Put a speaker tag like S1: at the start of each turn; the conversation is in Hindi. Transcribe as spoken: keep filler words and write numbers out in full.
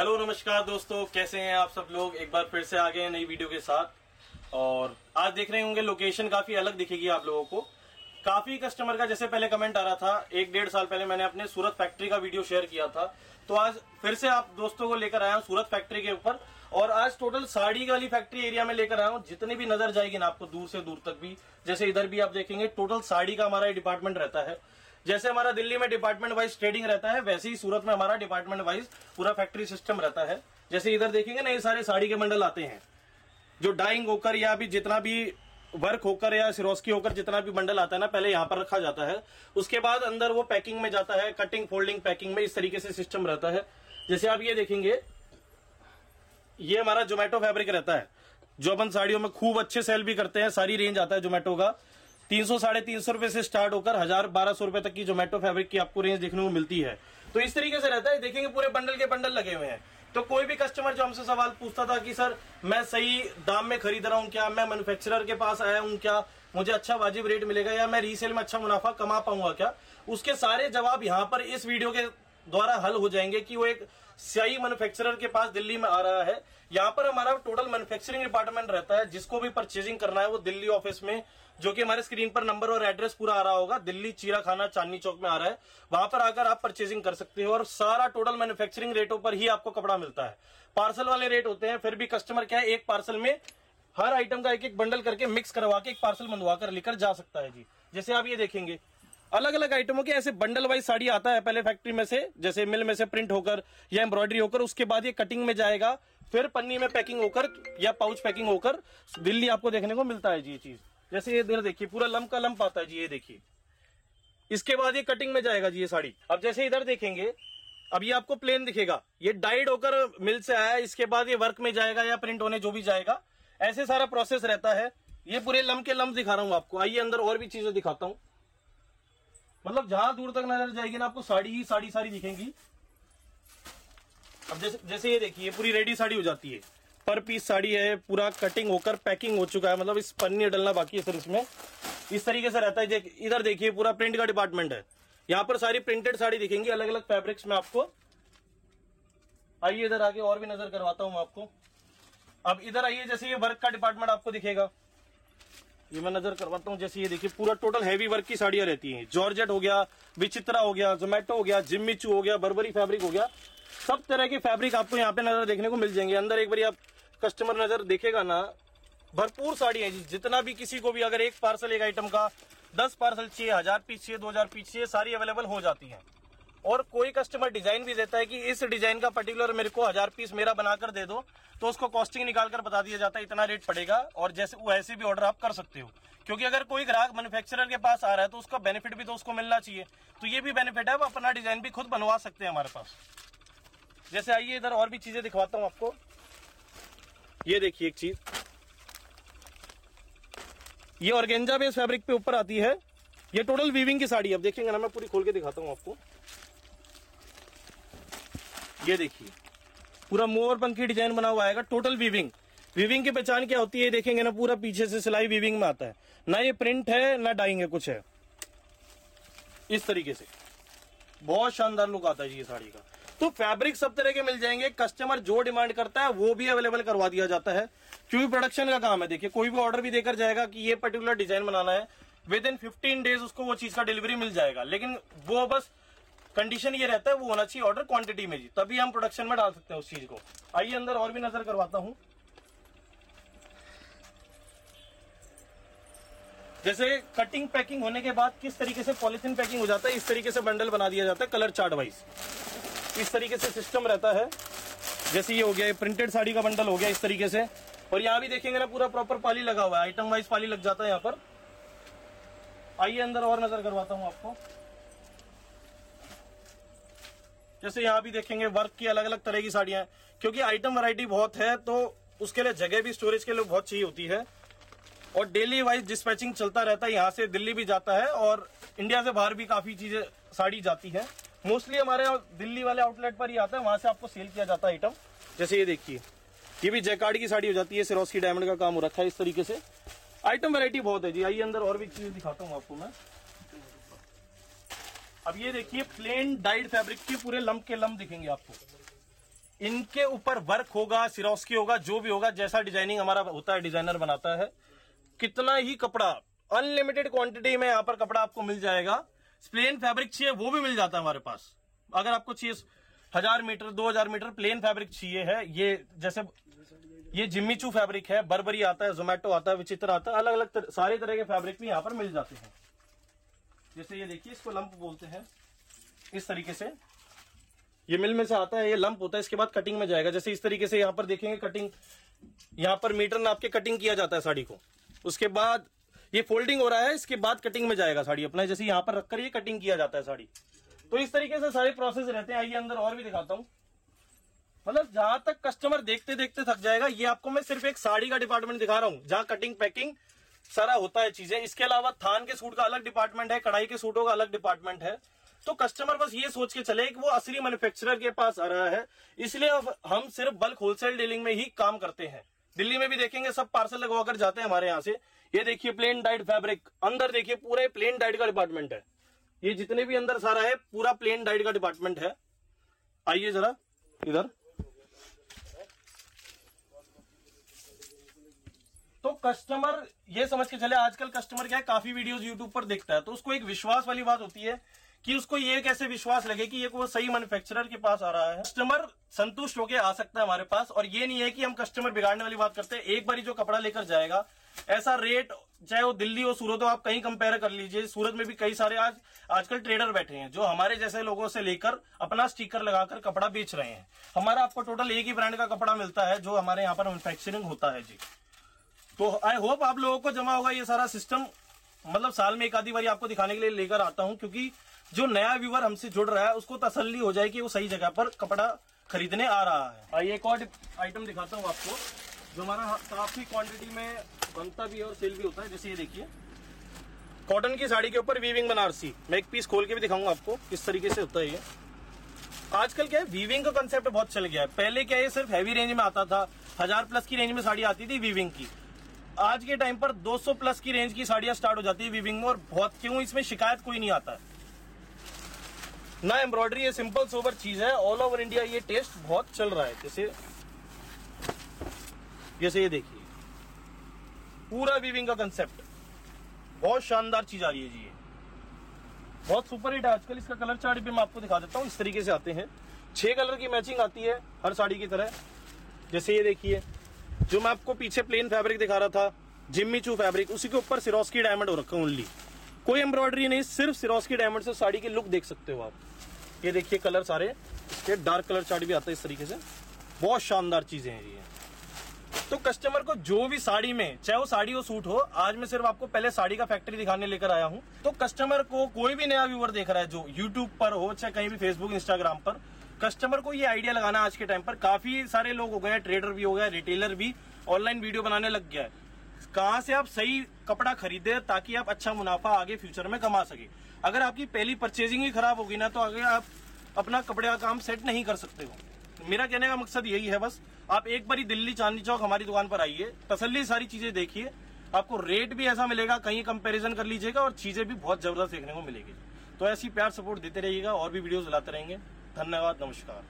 S1: हेलो नमस्कार दोस्तों, कैसे हैं आप सब लोग। एक बार फिर से आ गए हैं नई वीडियो के साथ। और आज देख रहे होंगे लोकेशन काफी अलग दिखेगी आप लोगों को। काफी कस्टमर का जैसे पहले कमेंट आ रहा था, एक डेढ़ साल पहले मैंने अपने सूरत फैक्ट्री का वीडियो शेयर किया था, तो आज फिर से आप दोस्तों को लेकर आया हूँ सूरत फैक्ट्री के ऊपर। और आज टोटल साड़ी वाली फैक्ट्री एरिया में लेकर आया हूँ। जितनी भी नजर जाएगी ना आपको दूर से दूर तक भी, जैसे इधर भी आप देखेंगे टोटल साड़ी का हमारा डिपार्टमेंट रहता है। जैसे हमारा दिल्ली में डिपार्टमेंट वाइज ट्रेडिंग रहता है, वैसे ही सूरत में हमारा डिपार्टमेंट वाइज पूरा फैक्ट्री सिस्टम रहता है। जैसे इधर देखेंगे ना, ये सारे साड़ी के बंडल आते हैं, जो डाइंग होकर या भी जितना भी वर्क होकर या सिरोस्की होकर जितना भी बंडल आता है ना, पहले यहाँ पर रखा जाता है। उसके बाद अंदर वो पैकिंग में जाता है, कटिंग फोल्डिंग पैकिंग में, इस तरीके से सिस्टम रहता है। जैसे आप ये देखेंगे, ये हमारा जोमेटो फैब्रिक रहता है, जो अपन साड़ियों में खूब अच्छे सेल भी करते हैं। सारी रेंज आता है जोमेटो का, तीन सौ साढ़े तीन सौ रुपए से स्टार्ट होकर हजार बारह सौ रुपए तक की जोमेटो फैब्रिक की आपको रेंज देखने को मिलती है। तो इस तरीके से रहता है, देखेंगे पूरे बंडल के बंडल लगे हुए हैं। तो कोई भी कस्टमर जो हमसे सवाल पूछता था कि सर मैं सही दाम में खरीद रहा हूँ क्या, मैं मैन्युफैक्चरर के पास आया हूँ क्या, मुझे अच्छा वाजिब रेट मिलेगा, या मैं रीसेल में अच्छा मुनाफा कमा पाऊंगा क्या, उसके सारे जवाब यहाँ पर इस वीडियो के द्वारा हल हो जाएंगे। कि वो एक सही मैन्युफैक्चरर के पास दिल्ली में आ रहा है। यहाँ पर हमारा टोटल मैन्युफैक्चरिंग डिपार्टमेंट रहता है। जिसको भी परचेजिंग करना है वो दिल्ली ऑफिस में, जो कि हमारे स्क्रीन पर नंबर और एड्रेस पूरा आ रहा होगा, दिल्ली चीरा खाना चांदनी चौक में आ रहा है, वहां पर आकर आप परचेजिंग कर सकते हो। और सारा टोटल मैन्युफैक्चरिंग रेटों पर ही आपको कपड़ा मिलता है। पार्सल वाले रेट होते हैं, फिर भी कस्टमर क्या है, एक पार्सल में हर आइटम का एक एक बंडल करके मिक्स करवा के एक पार्सल मंगवा कर लेकर जा सकता है जी। जैसे आप ये देखेंगे, अलग अलग आइटमों के ऐसे बंडल वाइज साड़ी आता है। पहले फैक्ट्री में से, जैसे मिल में से प्रिंट होकर या एम्ब्रॉयडरी होकर, उसके बाद ये कटिंग में जाएगा, फिर पन्नी में पैकिंग होकर या पाउच पैकिंग होकर दिल्ली आपको देखने को मिलता है जी। ये चीज जैसे ये इधर देखिए, पूरा लंप का लंप आता है जी, ये देखिए। इसके बाद ये कटिंग में जाएगा जी ये साड़ी। अब जैसे इधर देखेंगे, अब ये आपको प्लेन दिखेगा, ये डाइड होकर मिल से आया है, इसके बाद ये वर्क में जाएगा या प्रिंट होने जो भी जाएगा, ऐसे सारा प्रोसेस रहता है। ये पूरे लंप के लंप दिखा रहा हूं आपको। आइए अंदर और भी चीजें दिखाता हूं। मतलब जहां दूर तक नजर जाएगी ना, आपको साड़ी ही साड़ी साड़ी दिखेंगी। अब जैसे जैसे ये देखिए, पूरी रेडी साड़ी हो जाती है, पर पीस साड़ी है, पूरा कटिंग होकर पैकिंग हो चुका है, मतलब इस पन्नी डलना बाकी है सर इसमें। इस तरीके से रहता है। इधर देखिए पूरा प्रिंट का डिपार्टमेंट है, यहाँ पर सारी प्रिंटेड साड़ी दिखेंगी अलग अलग फैब्रिक्स में आपको। आइए इधर आगे और भी नजर करवाता हूं आपको। अब इधर आइए, जैसे ये वर्क का डिपार्टमेंट आपको दिखेगा, ये मैं नजर करवाता हूँ। जैसे ये देखिए, पूरा टोटल हैवी वर्क की साड़ियां रहती हैं। जॉर्जेट हो गया, विचित्रा हो गया, जोमेटो हो गया, जिम्मीचू हो गया, बर्बरी फैब्रिक हो गया, सब तरह के फैब्रिक आपको यहाँ पे नजर देखने को मिल जाएंगे। अंदर एक बार आप कस्टमर नजर देखेगा ना, भरपूर साड़ी है जी। जितना भी किसी को भी अगर एक पार्सल एक आइटम का दस पार्सल चाहिए, हजार पीस चाहिए, दो हजार पीस चाहिए, सारी अवेलेबल हो जाती है। और कोई कस्टमर डिजाइन भी देता है कि इस डिजाइन का पर्टिकुलर मेरे को हजार पीस मेरा बनाकर दे दो, तो उसको कॉस्टिंग निकालकर बता दिया जाता है, इतना रेट पड़ेगा। और जैसे वो ऐसे भी ऑर्डर आप कर सकते हो, क्योंकि अगर कोई ग्राहक मैन्युफैक्चरर के पास आ रहा है तो उसका बेनिफिट भी तो उसको मिलना चाहिए। तो ये भी बेनिफिट है, वो अपना डिजाइन भी खुद बनवा सकते हैं हमारे पास। जैसे आइए इधर और भी चीजें दिखवाता हूं आपको। ये देखिए एक चीज, ये ऑर्गेंजा बेस फैब्रिक पे ऊपर आती है। ये टोटल वीविंग की साड़ी, अब देखेंगे ना, मैं पूरी खोल के दिखाता हूं आपको। ये देखिए, पूरा मोर पंख की डिजाइन बना हुआ आएगा, टोटल वीविंग। वीविंग की पहचान क्या होती है, देखेंगे ना, पूरा पीछे से सिलाई वीविंग में आता है, ना ये प्रिंट है ना डाइंग है, कुछ है इस तरीके से। बहुत शानदार लुक आता है जी ये साड़ी का। तो फैब्रिक सब तरह के मिल जाएंगे। कस्टमर जो डिमांड करता है वो भी अवेलेबल करवा दिया जाता है, क्योंकि प्रोडक्शन का काम है। देखिए, कोई भी ऑर्डर भी देकर जाएगा कि ये पर्टिकुलर डिजाइन बनाना है, विद इन फिफ्टीन डेज उसको वो चीज का डिलीवरी मिल जाएगा। लेकिन वो बस कंडीशन ये रहता है, वो होना चाहिए ऑर्डर क्वांटिटी में जी, तभी हम प्रोडक्शन में डाल सकते हैं उस चीज को। आइए अंदर और भी नजर करवाता हूं। जैसे कटिंग पैकिंग होने के बाद किस तरीके से पॉलिथीन पैकिंग हो जाता है, इस तरीके से बंडल बना दिया जाता है कलर चार्ट वाइज। इस तरीके से सिस्टम रहता है। जैसे ये हो गया, प्रिंटेड साड़ी का बंडल हो गया इस तरीके से। और यहाँ भी देखेंगे ना, पूरा प्रॉपर पाली लगा हुआ है, आइटम वाइज पाली लग जाता है यहाँ पर। आइए अंदर और नजर करवाता हूं आपको। जैसे यहाँ भी देखेंगे, वर्क की अलग अलग तरह की साड़ियां, क्योंकि आइटम वैरायटी बहुत है, तो उसके लिए जगह भी स्टोरेज के लिए बहुत चाहिए होती है। और डेली वाइज डिस्पैचिंग चलता रहता है, यहाँ से दिल्ली भी जाता है और इंडिया से बाहर भी काफी चीजें साड़ी जाती है। मोस्टली हमारे दिल्ली वाले आउटलेट पर ही आता है, वहां से आपको सेल किया जाता है आइटम। जैसे ये देखिए, ये भी जैकार्ड की साड़ी हो जाती है, सिरोस्की डायमंड का काम हो रखा है इस तरीके से। आइटम वैरायटी बहुत है जी। आइए अंदर और भी चीजें दिखाता हूँ आपको मैं। अब ये देखिए, प्लेन डाइड फैब्रिक के पूरे लंप के लंप दिखेंगे आपको। इनके ऊपर वर्क होगा, सिरोस्की होगा, जो भी होगा, जैसा डिजाइनिंग हमारा होता है, डिजाइनर बनाता है, कितना ही कपड़ा अनलिमिटेड क्वांटिटी में यहाँ पर कपड़ा आपको मिल जाएगा। प्लेन फैब्रिक चाहिए वो भी मिल जाता है हमारे पास। अगर आपको चाहिए हजार मीटर दो हजार मीटर प्लेन फैब्रिक चाहिए है, ये जैसे ये जिम्मी चू फैब्रिक है, बर्बरी आता है, जोमेटो आता है, विचित्र आता है, अलग अलग तर, सारे तरह के फैब्रिक भी यहाँ पर मिल जाते हैं। जैसे ये देखिए, इसको लंप बोलते हैं। इस तरीके से ये मिल में से आता है, ये लंप होता है, इसके बाद कटिंग में जाएगा। जैसे इस तरीके से यहाँ पर देखेंगे कटिंग, यहाँ पर मीटर नाप के कटिंग किया जाता है साड़ी को। उसके बाद ये फोल्डिंग हो रहा है, इसके बाद कटिंग में जाएगा साड़ी अपना, जैसे यहाँ पर रखकर ये कटिंग किया जाता है साड़ी। तो इस तरीके से सारे प्रोसेस रहते हैं। आइए अंदर और भी दिखाता हूँ। मतलब जहां तक कस्टमर देखते देखते थक जाएगा। ये आपको मैं सिर्फ एक साड़ी का डिपार्टमेंट दिखा रहा हूँ, जहां कटिंग पैकिंग सारा होता है चीजें। इसके अलावा थान के सूट का अलग डिपार्टमेंट है, कढ़ाई के सूटों का अलग डिपार्टमेंट है। तो कस्टमर बस ये सोच के चले कि वो असली मैन्युफैक्चरर के पास आ रहा है, इसलिए अब हम सिर्फ बल्क होलसेल डीलिंग में ही काम करते हैं। दिल्ली में भी देखेंगे सब पार्सल लगवा कर जाते हैं हमारे यहाँ से। ये देखिए प्लेन डाइड फैब्रिक, अंदर देखिए पूरे प्लेन डाइड का डिपार्टमेंट है। ये जितने भी अंदर सारा है पूरा प्लेन डाइड का डिपार्टमेंट है। आइए जरा इधर। तो कस्टमर ये समझ के चले, आजकल कस्टमर क्या है, काफी वीडियोस यूट्यूब पर देखता है, तो उसको एक विश्वास वाली बात होती है कि उसको ये कैसे विश्वास लगे कि ये को सही मैन्युफैक्चरर के पास आ रहा है। कस्टमर संतुष्ट होकर आ सकता है हमारे पास। और ये नहीं है कि हम कस्टमर बिगाड़ने वाली बात करते हैं। एक बार जो कपड़ा लेकर जाएगा, ऐसा रेट चाहे वो दिल्ली हो सूरत हो, आप कहीं कंपेयर कर लीजिए। सूरत में भी कई सारे आज आजकल ट्रेडर बैठे हैं जो हमारे जैसे लोगों से लेकर अपना स्टिकर लगाकर कपड़ा बेच रहे हैं। हमारा आपको टोटल एक ही ब्रांड का कपड़ा मिलता है जो हमारे यहाँ पर मैन्युफैक्चरिंग होता है जी। तो आई होप आप लोगों को जमा होगा ये सारा सिस्टम। मतलब साल में एक आधी बारी आपको दिखाने के लिए लेकर आता हूं, क्योंकि जो नया व्यूअर हमसे जुड़ रहा है उसको तसल्ली हो जाए कि वो सही जगह पर कपड़ा खरीदने आ रहा है। आइए एक और आइटम दिखाता हूं आपको जो हमारा काफी क्वांटिटी में बनता भी है और सेल भी होता है। जैसे ये देखिए, कॉटन की साड़ी के ऊपर वीविंग बनारसी। मैं एक पीस खोल के भी दिखाऊंगा आपको किस तरीके से होता है ये। आजकल क्या है, वीविंग का कंसेप्ट बहुत चल गया है। पहले क्या है, सिर्फ हैवी रेंज में आता था, हजार प्लस की रेंज में साड़ी आती थी वीविंग की। आज के टाइम पर दो सौ प्लस की रेंज की साड़ियां स्टार्ट हो जाती है वीविंग में, और बहुत क्यों इसमें शिकायत कोई नहीं आता है ना। एम्ब्रॉयडरी ये सिंपल सोबर चीज है। ऑल ओवर इंडिया ये टेस्ट बहुत चल रहा है। जैसे जैसे ये देखिए, पूरा वीविंग का कंसेप्ट, बहुत शानदार चीज आ रही है जी। ये बहुत सुपर हिट है आजकल। इसका कलर चार्ट भी मैं आपको दिखा देता हूँ। इस तरीके से आते हैं, छह कलर की मैचिंग आती है हर साड़ी की तरह। जैसे ये देखिए, जो मैं आपको पीछे प्लेन फैब्रिक दिखा रहा था, जिम्मी चू फैब्रिक, उसी के ऊपर सिरोस्की डायमंड हो रखा है ओनली। कोई एम्ब्रॉयडरी नहीं, सिर्फ सिरोस्की डायमंड से साड़ी की लुक देख सकते हो आप। ये देखिए कलर सारे, इसके डार्क कलर चार्ट भी आता है इस तरीके से। बहुत शानदार चीजें हैं ये। तो कस्टमर को जो भी साड़ी में, चाहे वो साड़ी हो सूट हो, आज मैं सिर्फ आपको पहले साड़ी का फैक्ट्री दिखाने लेकर आया हूं। तो कस्टमर को, कोई भी नया व्यूअर देख रहा है जो यूट्यूब पर हो, चाहे कहीं भी फेसबुक इंस्टाग्राम पर, कस्टमर को ये आइडिया लगाना आज के टाइम पर काफी सारे लोग हो गए, ट्रेडर भी हो गए, रिटेलर भी ऑनलाइन वीडियो बनाने लग गया है। कहां से आप सही कपड़ा खरीदे ताकि आप अच्छा मुनाफा आगे फ्यूचर में कमा सके। अगर आपकी पहली परचेजिंग ही खराब होगी ना, तो आगे आप अपना कपड़े का काम सेट नहीं कर सकते हो। मेरा कहने का मकसद यही है बस, आप एक बारी दिल्ली चांदनी चौक हमारी दुकान पर आइए, तसल्ली सारी चीजें देखिए, आपको रेट भी ऐसा मिलेगा, कहीं कंपैरिजन कर लीजिएगा और चीजें भी बहुत जबरदस्त देखने को मिलेगी। तो ऐसी प्यार सपोर्ट देते रहिएगा और भी वीडियोस लाते रहेंगे। धन्यवाद, नमस्कार।